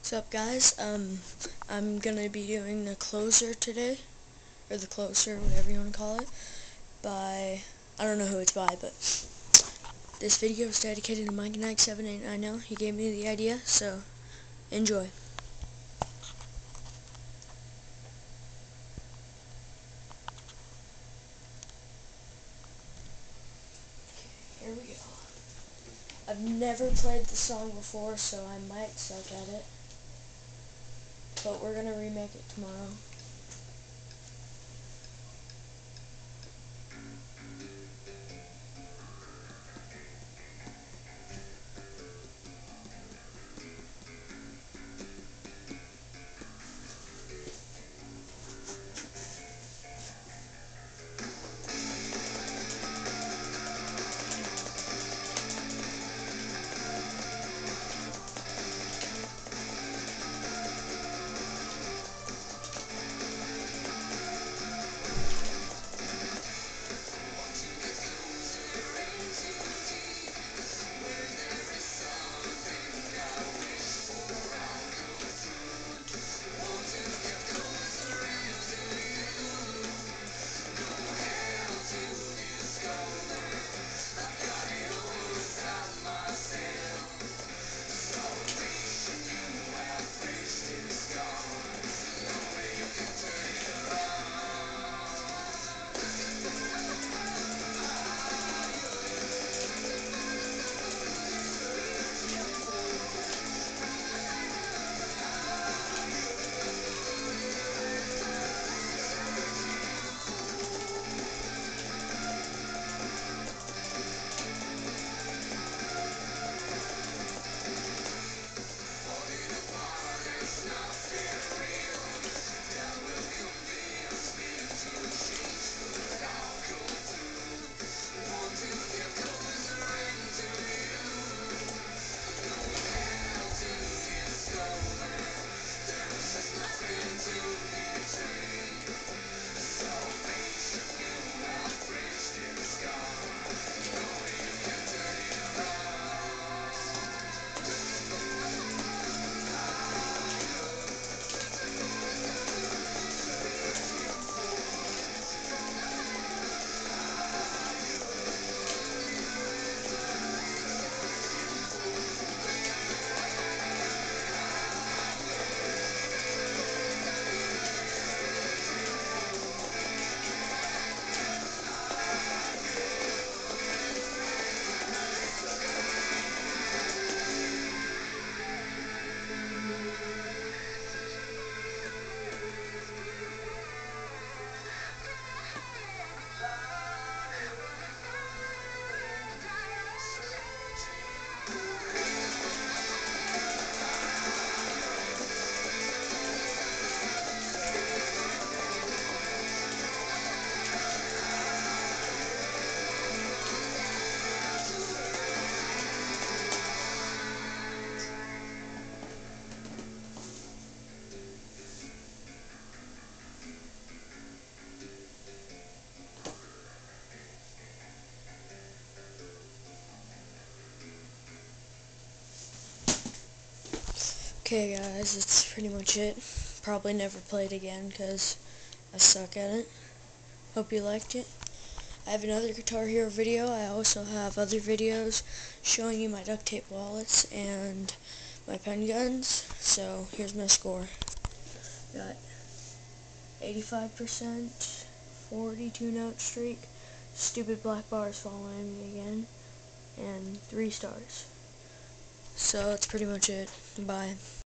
What's up, guys? I'm gonna be doing the closer today, or the closer, whatever you want to call it, by, I don't know who it's by, but this video is dedicated to Mike Knight 789. He gave me the idea, so enjoy. Here we go. I've never played the song before, so I might suck at it, but we're gonna remake it tomorrow. Okay, guys, that's pretty much it. Probably never play it again because I suck at it. Hope you liked it. I have another Guitar Hero video. I also have other videos showing you my duct tape wallets and my pen guns. So here's my score. Got 85%, 42 note streak, stupid black bars following me again, and 3 stars. So that's pretty much it. Bye.